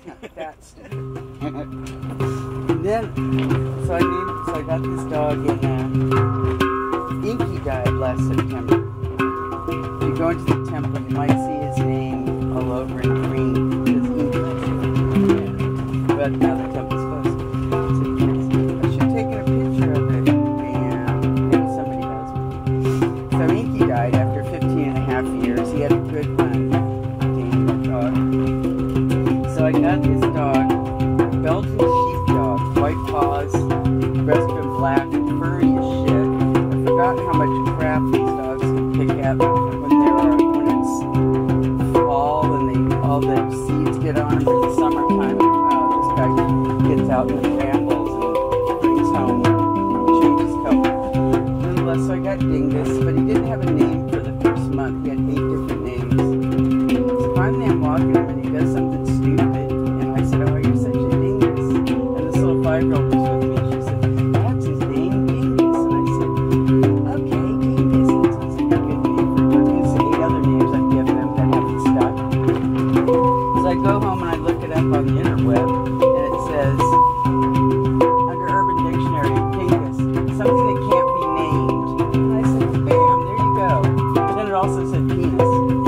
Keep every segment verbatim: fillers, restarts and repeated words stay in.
That's and then, so I named, so I got this dog, and uh, Inky died last September. If you go into the temple, you might see his name all over in green. It's Inky. But now the temple's closed. So you can't see it. I should have taken a picture of it, and maybe somebody has one. So Inky died after fifteen and a half years. He had a good run, Daniel dog. So I got this dog, Belgian sheepdog, white paws, breast been black, furry as shit. I forgot how much crap these dogs can pick at when there are when it's fall and they all the seeds get on them for the summertime. Uh, this guy gets out and rambles and brings home, changes color. Nonetheless, so I got Dingus, but he didn't have a name for the first month. He had eight different names. So finally I'm walking him and he does something stupid. And I said, oh, you're such a dingus. And this little five-year-old was with me. She said, that's his name, Dingus. And I said, okay, Dingus. That sounds like a good name for a dog. There's eight other names I've given him that haven't stuck. So I go home and I look it up on the interweb, and it says, under Urban Dictionary, Dingus, something that can't be named. And I said, bam, there you go. And then it also said penis.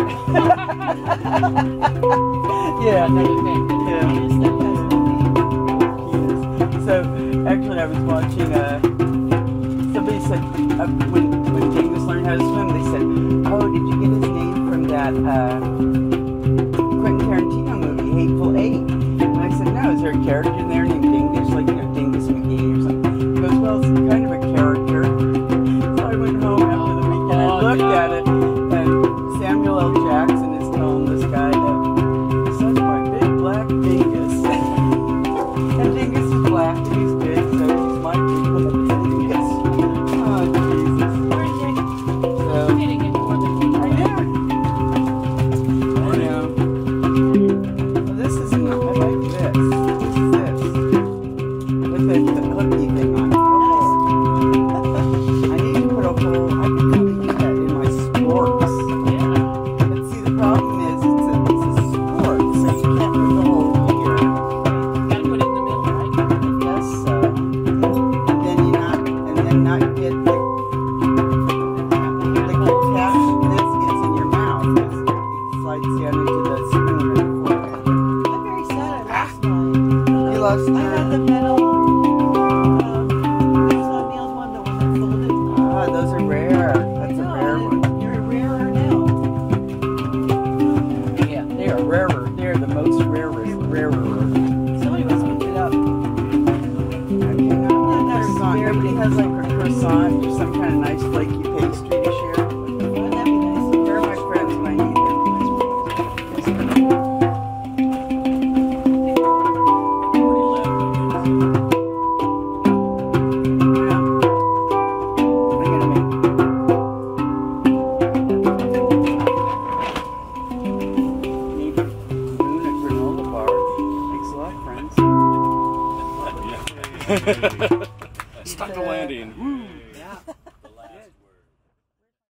Yeah, no, you can't. Yeah. So actually, I was watching. Uh, somebody said uh, when when Dingus learned how to swim, they said, "Oh, did you get his name from that uh, Quentin Tarantino movie, Hateful Eight?" And I said, "No, is there a character in there named Dingus, like you know Dingus McGee or something?" He goes, "Well, it's kind of a character." So I went home after the weekend and looked at it, and Samuel L. Jackson is telling this guy that. Black Dingus. And Dingus is black and he's big, so he's my big black Dingus. Oh, Jesus. So, I know. I know. Well, this is not, I like this. This is this. With the, the hooky thing on it. I need to put a hole, I could probably do that in my sports. Yeah. But see, the problem is, it's a, it's a sport, so you can't put the hole here. You gotta put it in the middle, right? I guess so. And then you not, and then not get the, the catch, this gets in your mouth. It slides down into the spoon or the fork. I'm very sad I lost mine. You lost I had the metal, um, Meals on Meals one, the one that folded. Ah, those are rare. That's a rare one. You're rarer now. Yeah, they are rarer. They're the most rarest, rarer. Somebody must pick it up. Okay, no, Yeah, croissant. very Everybody has like a croissant or some kind of nice flaky pastry to share. Wouldn't that be nice? They're my friends when I need them. Stuck the landing. Woo.